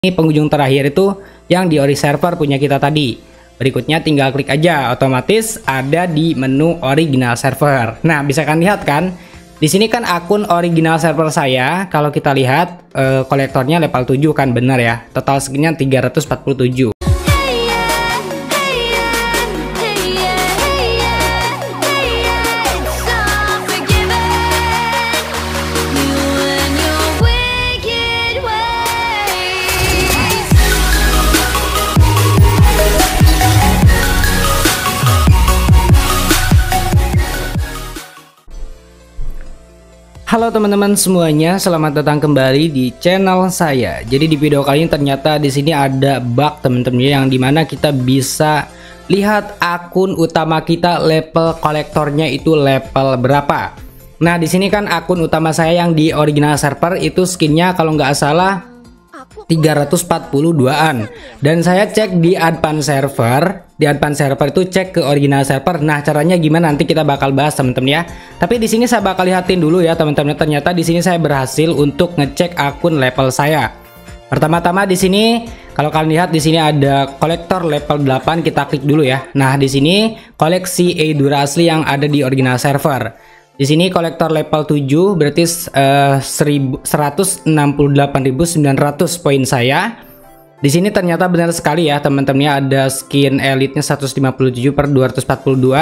Ini pengunjung terakhir itu yang di ori server punya kita tadi. Berikutnya tinggal klik aja, otomatis ada di menu original server. Nah, bisa kan lihat kan? Di sini kan akun original server saya. Kalau kita lihat kolektornya level 7 kan, benar ya. Total skinnya 347. Halo teman-teman semuanya, selamat datang kembali di channel saya. Jadi di video kali ini ternyata di sini ada bug teman-teman yang dimana kita bisa lihat akun utama kita level kolektornya itu level berapa. Nah di sini kan akun utama saya yang di original server itu skinnya kalau nggak salah 342an, dan saya cek di advance server. Di advance server itu cek ke original server. Nah caranya gimana nanti kita bakal bahas teman-teman ya. Tapi di sini saya bakal lihatin dulu ya teman-teman. Ternyata di sini saya berhasil untuk ngecek akun level saya. Pertama-tama di sini kalau kalian lihat di sini ada kolektor level 8, kita klik dulu ya. Nah di sini koleksi Eidura asli yang ada di original server. Di sini kolektor level 7 berarti 168.900 poin saya. Di sini ternyata benar sekali ya teman-teman ya, ada skin elite-nya 157/242.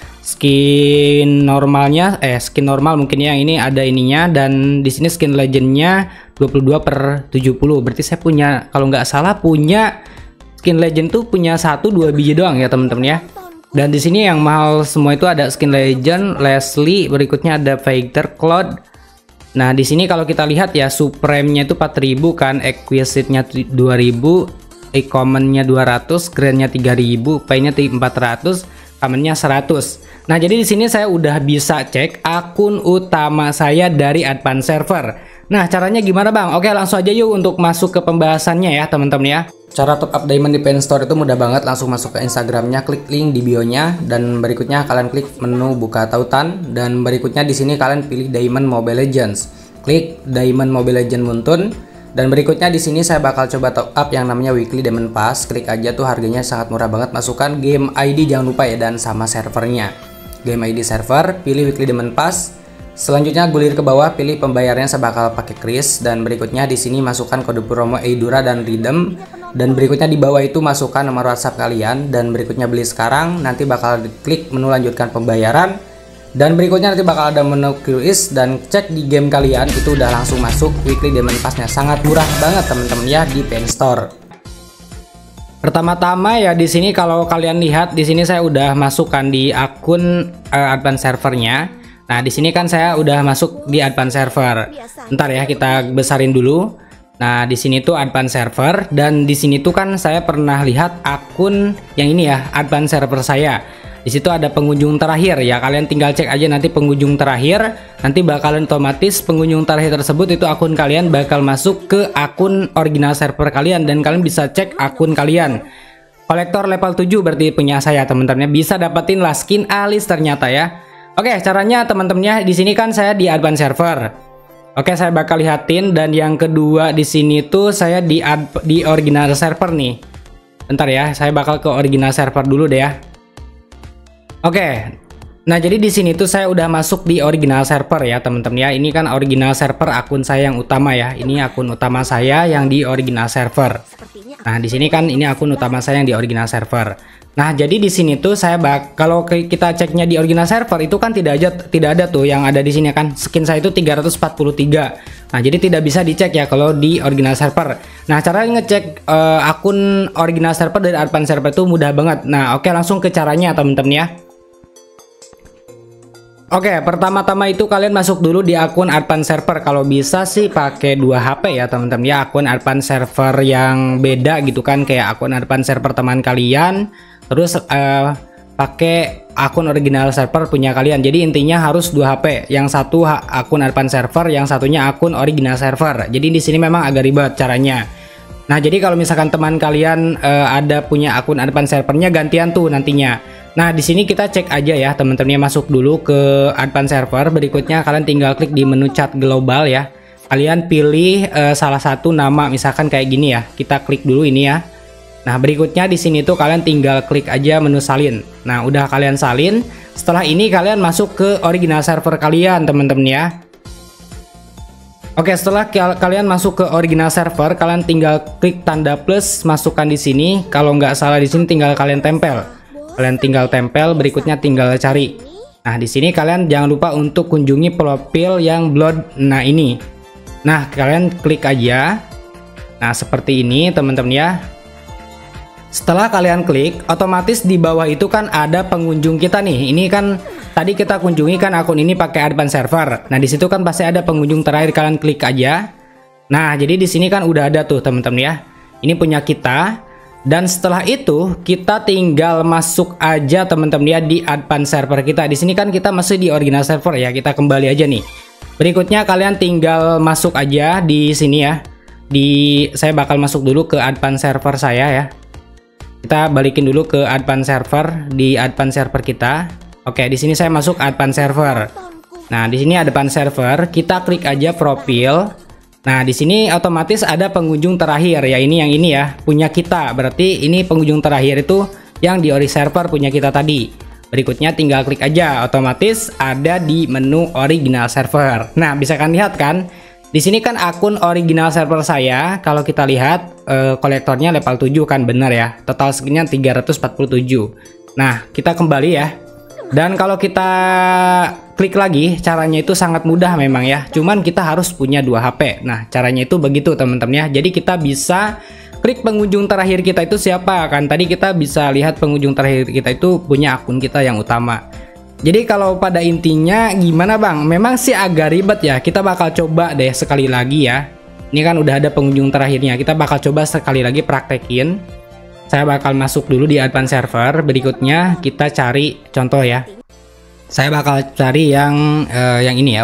Skin normalnya skin normal mungkin ya, ini ada ininya, dan di sini skin legendnya 22/70. Berarti saya punya, kalau nggak salah punya skin legend tuh punya 1-2 biji doang ya teman-teman ya. Dan di sini yang mahal semua itu ada skin legend, Leslie, berikutnya ada Fighter Cloud. Nah, di sini kalau kita lihat ya, Supreme-nya itu 4000 kan, Exquisite-nya 2000, E-Common-nya 200, Grand-nya 3000, Pay-nya 400, Common-nya 100. Nah, jadi di sini saya udah bisa cek akun utama saya dari advance server. Nah, caranya gimana Bang? Oke, langsung aja yuk untuk masuk ke pembahasannya ya teman-teman ya. Cara top up diamond di Pen Store itu mudah banget, langsung masuk ke Instagramnya, klik link di bio-nya, dan berikutnya kalian klik menu buka tautan, dan berikutnya di sini kalian pilih Diamond Mobile Legends. Klik Diamond Mobile Legends Muntun, dan berikutnya di sini saya bakal coba top up yang namanya Weekly Diamond Pass. Klik aja tuh, harganya sangat murah banget. Masukkan game ID jangan lupa ya, dan sama servernya. Game ID server, pilih Weekly Diamond Pass. Selanjutnya gulir ke bawah, pilih pembayarannya, saya bakal pakai kris, dan berikutnya di sini masukkan kode promo Eidura dan redeem, dan berikutnya di bawah itu masukkan nomor WhatsApp kalian, dan berikutnya beli sekarang, nanti bakal diklik menu lanjutkan pembayaran, dan berikutnya nanti bakal ada menu QS, dan cek di game kalian itu udah langsung masuk Weekly Diamond Pass-nya. Sangat murah banget teman-teman ya di Pen Store. Pertama-tama ya di sini kalau kalian lihat di sini saya udah masukkan di akun advance servernya. Nah, di sini kan saya udah masuk di advance server. Ntar ya kita besarin dulu. Nah, di sini tuh advance server, dan di sini tuh kan saya pernah lihat akun yang ini ya, advance server saya. Di situ ada pengunjung terakhir ya. Kalian tinggal cek aja nanti pengunjung terakhir, nanti bakalan otomatis pengunjung terakhir tersebut itu akun kalian bakal masuk ke akun original server kalian, dan kalian bisa cek akun kalian. Kolektor level 7 berarti punya saya teman-teman, bisa dapetin lah skin alis ternyata ya. Oke, caranya teman-temannya di sini kan saya di advance server. Oke, saya bakal lihatin, dan yang kedua di sini tuh saya di original server nih. Bentar ya, saya bakal ke original server dulu deh ya. Oke. Nah, jadi di sini tuh saya udah masuk di original server ya, teman-teman ya. Ini kan original server akun saya yang utama ya. Ini akun utama saya yang di original server. Nah, di sini kan ini akun utama saya yang di original server. Nah, jadi di sini tuh saya kalau kita ceknya di original server itu kan tidak ada tuh yang ada di sini kan, skin saya itu 343. Nah, jadi tidak bisa dicek ya kalau di original server. Nah, cara ngecek akun original server dari advance server itu mudah banget. Nah, oke, langsung ke caranya teman-teman ya. Oke, pertama-tama itu kalian masuk dulu di akun advance server. Kalau bisa sih pakai 2 HP ya teman-teman ya, akun advance server yang beda gitu kan, kayak akun advance server teman kalian, terus pakai akun original server punya kalian. Jadi intinya harus 2 HP, yang satu akun advance server, yang satunya akun original server. Jadi di sini memang agak ribet caranya. Nah, jadi kalau misalkan teman kalian ada punya akun advance servernya, gantian tuh nantinya. Nah, di sini kita cek aja ya teman-teman, masuk dulu ke advance server. Berikutnya kalian tinggal klik di menu chat global ya. kalian pilih salah satu nama, misalkan kayak gini ya. Kita klik dulu ini ya. Nah, berikutnya di sini tuh kalian tinggal klik aja menu salin. Nah, udah kalian salin. Setelah ini kalian masuk ke original server kalian, teman-teman ya. Oke, setelah kalian masuk ke original server, kalian tinggal klik tanda plus, masukkan di sini. Kalau nggak salah di sini tinggal kalian tempel. Kalian tinggal tempel, berikutnya tinggal cari. Nah, di sini kalian jangan lupa untuk kunjungi profil yang Blood. Nah, ini. Nah, kalian klik aja. Nah, seperti ini, teman-teman ya. Setelah kalian klik, otomatis di bawah itu kan ada pengunjung kita nih. Ini kan tadi kita kunjungi kan akun ini pakai advance server. Nah, di situ kan pasti ada pengunjung terakhir, kalian klik aja. Nah, jadi di sini kan udah ada tuh, teman-teman ya. Ini punya kita. Dan setelah itu kita tinggal masuk aja, teman-teman ya, di advance server kita. Di sini kan kita masih di original server ya. Kita kembali aja nih. Berikutnya kalian tinggal masuk aja di sini ya. Saya bakal masuk dulu ke advance server saya ya. Kita balikin dulu ke advance server, di advance server kita. Oke, di sini saya masuk advance server. Nah, di sini advance server, kita klik aja profil. Nah, di sini otomatis ada pengunjung terakhir ya, ini yang ini ya, punya kita. Berarti ini pengunjung terakhir itu yang di ori server punya kita tadi. Berikutnya tinggal klik aja, otomatis ada di menu original server. Nah, bisa kan lihat kan? Di sini kan akun original server saya, kalau kita lihat kolektornya level 7 kan, benar ya. Total skinnya 347. Nah, kita kembali ya. Dan kalau kita klik lagi, caranya itu sangat mudah memang ya. Cuman kita harus punya 2 HP. Nah, caranya itu begitu, teman-teman ya. Jadi kita bisa klik pengunjung terakhir kita itu siapa kan. Tadi kita bisa lihat pengunjung terakhir kita itu punya akun kita yang utama. Jadi kalau pada intinya gimana bang? Memang sih agak ribet ya. Kita bakal coba deh sekali lagi ya. Ini kan udah ada pengunjung terakhirnya. Kita bakal coba sekali lagi praktekin. Saya bakal masuk dulu di advance server. Berikutnya kita cari contoh ya. Saya bakal cari yang ini ya,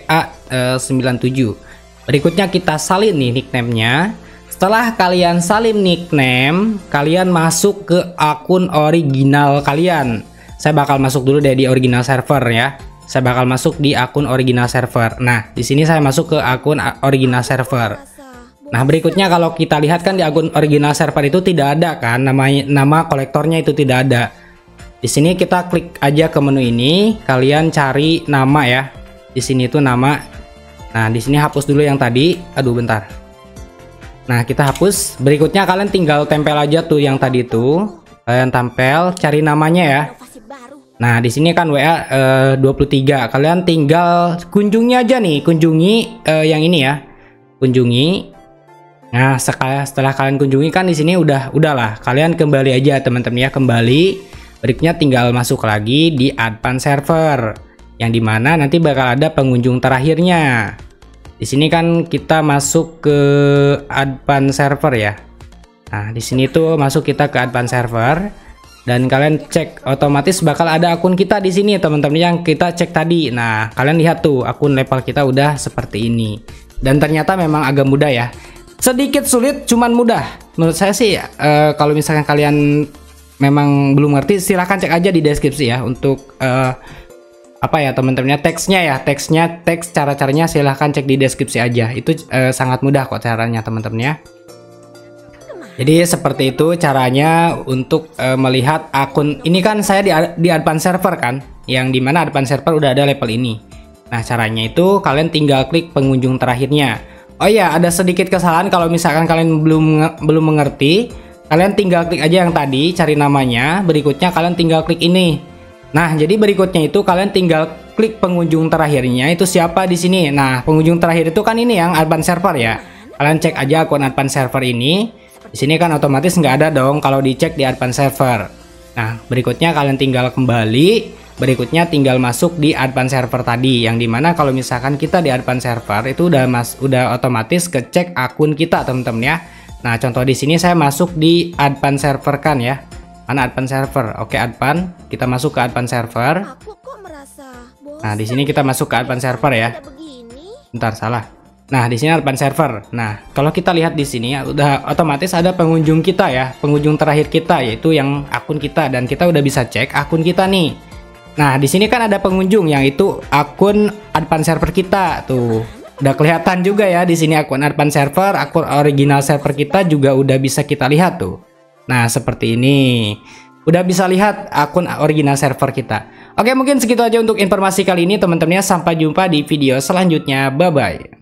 WA97. Berikutnya kita salin nih nickname-nya. Setelah kalian salin nickname, kalian masuk ke akun original kalian. Saya bakal masuk dulu deh di original server ya. Saya bakal masuk di akun original server. Nah, di sini saya masuk ke akun original server. Nah, berikutnya kalau kita lihat kan di akun original server itu tidak ada kan nama kolektornya itu tidak ada. Di sini kita klik aja ke menu ini, kalian cari nama ya. Di sini itu nama. Nah, di sini hapus dulu yang tadi. Aduh, bentar. Nah, kita hapus. Berikutnya kalian tinggal tempel aja tuh yang tadi itu. Kalian tempel, cari namanya ya. Nah, di sini kan WA 23. Kalian tinggal kunjungi aja nih, kunjungi yang ini ya. Kunjungi. Nah, setelah kalian kunjungi kan di sini udahlah. Kalian kembali aja teman-teman ya, kembali. Berikutnya tinggal masuk lagi di advance server. Yang dimana nanti bakal ada pengunjung terakhirnya. Di sini kan kita masuk ke advance server ya. Nah, di sini tuh masuk kita ke advance server. Dan kalian cek, otomatis bakal ada akun kita di sini teman-teman yang kita cek tadi. Nah, kalian lihat tuh akun level kita udah seperti ini. Dan ternyata memang agak mudah ya. Sedikit sulit, cuman mudah. Menurut saya sih, kalau misalkan kalian memang belum ngerti, silahkan cek aja di deskripsi ya untuk apa ya teman-temannya, teksnya ya, teks cara-caranya silahkan cek di deskripsi aja. Itu sangat mudah kok caranya teman-teman ya. Jadi seperti itu caranya untuk melihat akun. Ini kan saya di advance server kan, yang dimana advance server udah ada level ini. Nah, caranya itu kalian tinggal klik pengunjung terakhirnya. Oh iya, ada sedikit kesalahan kalau misalkan kalian belum mengerti. Kalian tinggal klik aja yang tadi, cari namanya. Berikutnya kalian tinggal klik ini. Nah, jadi berikutnya itu kalian tinggal klik pengunjung terakhirnya itu siapa di sini. Nah, pengunjung terakhir itu kan ini yang advance server ya. Kalian cek aja akun advance server ini. Di sini kan otomatis nggak ada dong kalau dicek di advance server. Nah, berikutnya kalian tinggal kembali. Berikutnya tinggal masuk di advance server tadi, yang dimana kalau misalkan kita di advance server itu udah otomatis kecek akun kita teman-teman ya. Nah, contoh di sini saya masuk di advance server kan ya. Mana advance server? Oke, advance. Kita masuk ke advance server. Nah, di sini kita masuk ke advance server ya. Bentar, salah. Nah, di sini advance server. Nah, kalau kita lihat di sini ya, udah otomatis ada pengunjung kita ya, pengunjung terakhir kita yaitu yang akun kita, dan kita udah bisa cek akun kita nih. Nah, di sini kan ada pengunjung yang itu akun advance server kita tuh. Udah kelihatan juga ya di sini akun admin server, akun original server kita juga udah bisa kita lihat tuh. Nah, seperti ini. Udah bisa lihat akun original server kita. Oke, mungkin segitu aja untuk informasi kali ini teman-teman ya. Sampai jumpa di video selanjutnya. Bye bye.